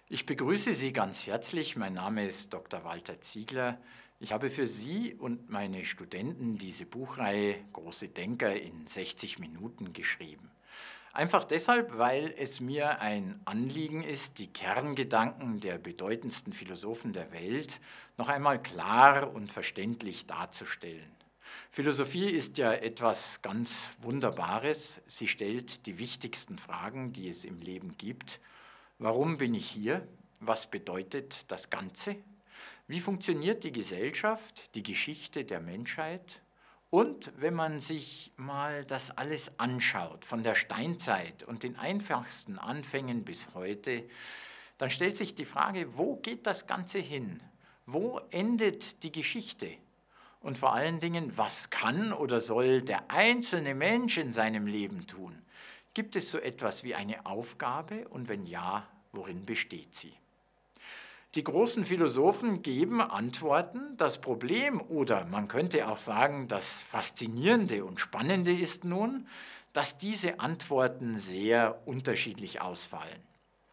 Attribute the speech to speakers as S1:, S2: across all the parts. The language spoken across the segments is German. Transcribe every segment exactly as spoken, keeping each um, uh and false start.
S1: Ich begrüße Sie ganz herzlich. Mein Name ist Doktor Walter Ziegler. Ich habe für Sie und meine Studenten diese Buchreihe Große Denker in sechzig Minuten geschrieben. Einfach deshalb, weil es mir ein Anliegen ist, die Kerngedanken der bedeutendsten Philosophen der Welt noch einmal klar und verständlich darzustellen. Philosophie ist ja etwas ganz Wunderbares. Sie stellt die wichtigsten Fragen, die es im Leben gibt. Warum bin ich hier? Was bedeutet das Ganze? Wie funktioniert die Gesellschaft, die Geschichte der Menschheit? Und wenn man sich mal das alles anschaut, von der Steinzeit und den einfachsten Anfängen bis heute, dann stellt sich die Frage, wo geht das Ganze hin? Wo endet die Geschichte? Und vor allen Dingen, was kann oder soll der einzelne Mensch in seinem Leben tun? Gibt es so etwas wie eine Aufgabe und wenn ja, worin besteht sie? Die großen Philosophen geben Antworten. Das Problem, oder man könnte auch sagen, das Faszinierende und Spannende ist nun, dass diese Antworten sehr unterschiedlich ausfallen.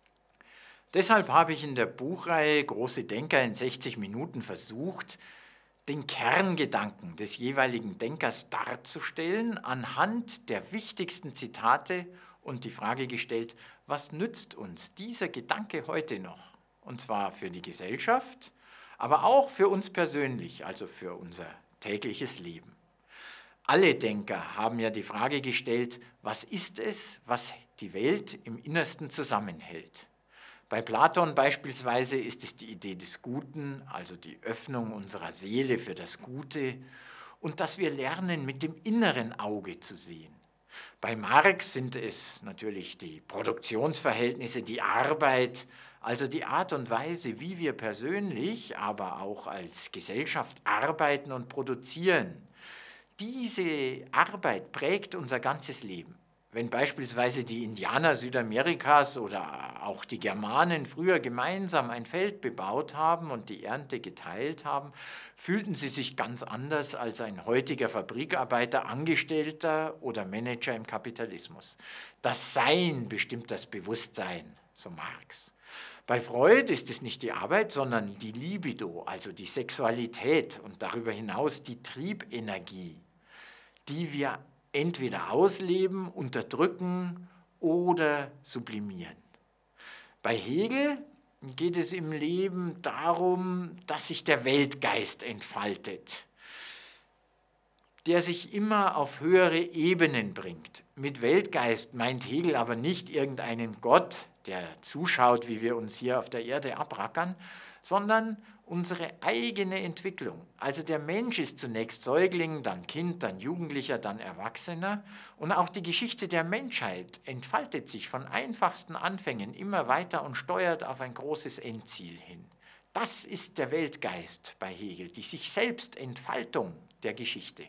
S1: Deshalb habe ich in der Buchreihe Große Denker in sechzig Minuten versucht, den Kerngedanken des jeweiligen Denkers darzustellen, anhand der wichtigsten Zitate und die Frage gestellt, was nützt uns dieser Gedanke heute noch? Und zwar für die Gesellschaft, aber auch für uns persönlich, also für unser tägliches Leben. Alle Denker haben ja die Frage gestellt, was ist es, was die Welt im Innersten zusammenhält? Bei Platon beispielsweise ist es die Idee des Guten, also die Öffnung unserer Seele für das Gute und dass wir lernen, mit dem inneren Auge zu sehen. Bei Marx sind es natürlich die Produktionsverhältnisse, die Arbeit, also die Art und Weise, wie wir persönlich, aber auch als Gesellschaft arbeiten und produzieren. Diese Arbeit prägt unser ganzes Leben. Wenn beispielsweise die Indianer Südamerikas oder auch die Germanen früher gemeinsam ein Feld bebaut haben und die Ernte geteilt haben, fühlten sie sich ganz anders als ein heutiger Fabrikarbeiter, Angestellter oder Manager im Kapitalismus. Das Sein bestimmt das Bewusstsein, so Marx. Bei Freud ist es nicht die Arbeit, sondern die Libido, also die Sexualität und darüber hinaus die Triebenergie, die wir entweder ausleben, unterdrücken oder sublimieren. Bei Hegel geht es im Leben darum, dass sich der Weltgeist entfaltet, der sich immer auf höhere Ebenen bringt. Mit Weltgeist meint Hegel aber nicht irgendeinen Gott, der zuschaut, wie wir uns hier auf der Erde abrackern, sondern unsere eigene Entwicklung. Also der Mensch ist zunächst Säugling, dann Kind, dann Jugendlicher, dann Erwachsener. Und auch die Geschichte der Menschheit entfaltet sich von einfachsten Anfängen immer weiter und steuert auf ein großes Endziel hin. Das ist der Weltgeist bei Hegel, die sich selbst Entfaltung der Geschichte.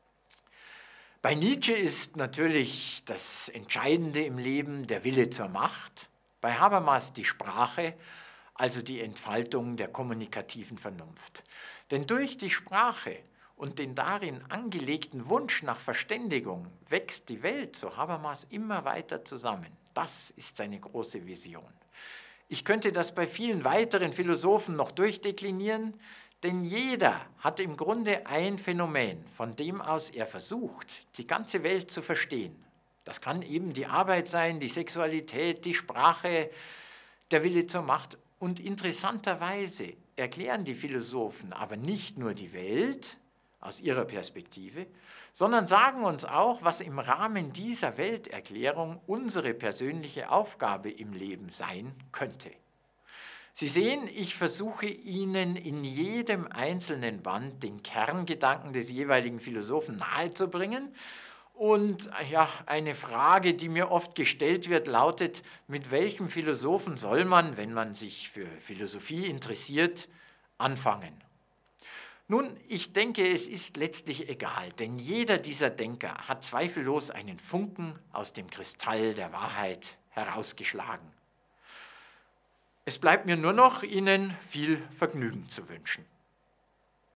S1: Bei Nietzsche ist natürlich das Entscheidende im Leben der Wille zur Macht, bei Habermas die Sprache, also die Entfaltung der kommunikativen Vernunft. Denn durch die Sprache und den darin angelegten Wunsch nach Verständigung wächst die Welt, so Habermas, immer weiter zusammen. Das ist seine große Vision. Ich könnte das bei vielen weiteren Philosophen noch durchdeklinieren, denn jeder hat im Grunde ein Phänomen, von dem aus er versucht, die ganze Welt zu verstehen. Das kann eben die Arbeit sein, die Sexualität, die Sprache, der Wille zur Macht. Und interessanterweise erklären die Philosophen aber nicht nur die Welt aus ihrer Perspektive, sondern sagen uns auch, was im Rahmen dieser Welterklärung unsere persönliche Aufgabe im Leben sein könnte. Sie sehen, ich versuche Ihnen in jedem einzelnen Band den Kerngedanken des jeweiligen Philosophen nahezubringen. Und ja, eine Frage, die mir oft gestellt wird, lautet, mit welchem Philosophen soll man, wenn man sich für Philosophie interessiert, anfangen? Nun, ich denke, es ist letztlich egal, denn jeder dieser Denker hat zweifellos einen Funken aus dem Kristall der Wahrheit herausgeschlagen. Es bleibt mir nur noch, Ihnen viel Vergnügen zu wünschen.